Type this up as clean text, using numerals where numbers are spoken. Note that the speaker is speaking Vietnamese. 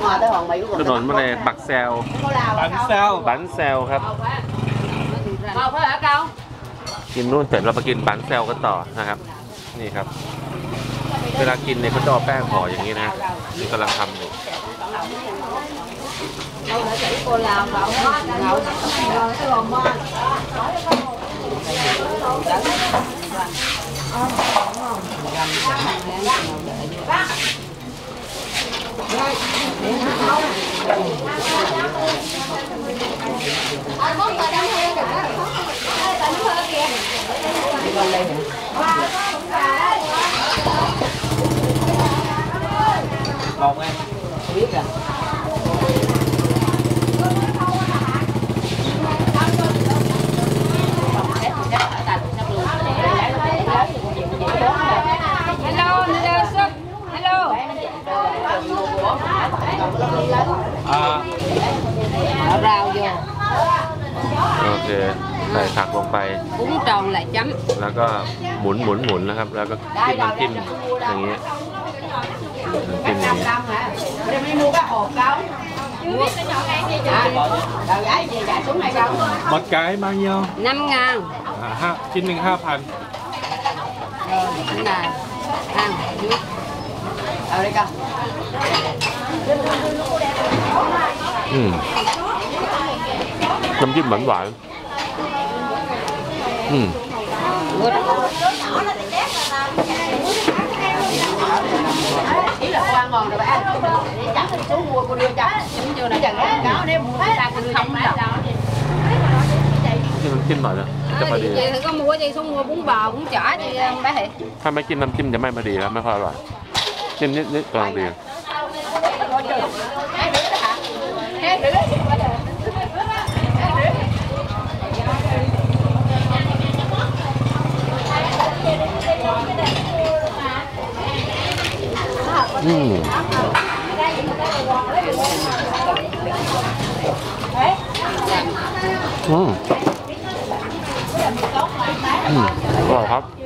ถนนมาเลยปักแซวบันแซวครับกินนู่นเสร็จเรามากินบันแซวกันต่อนะครับนี่ครับเวลากินเนี่ยเขาจะเอาแป้งห่ออย่างนี้นะนี่กำลังทำอยู่ลองไหมbiết rồi rau vô โอเคใส่ผักลงไป bún tròn lại chấm แล้วก็หมุนนะครับแล้วก็จิ้มน้ำจิ้มอย่างนี้จิ้มอย่างนี้ một cái bao nhiêu 5.000 ชิ้นหนึ่ง 5,000 rồi này ăn ở đây con น้ำจิ้มหวาน ý là cô ăn ngon rồi bà ăn chắc thì xuống mua cô đưa cho chưa nãy giờ cáo nếu mua ra cô đưa không đâu จิ้มน้ำจิ้มหน่อยนะจะพอดี chị thì có mua gì xuống mua bún bò bún chả chị bé thì ถ้าไม่กินน้ำจิ้มจะไม่พอดีครับไม่ค่อยอร่อยจิ้มนิดกำลังดีอร่อยครับ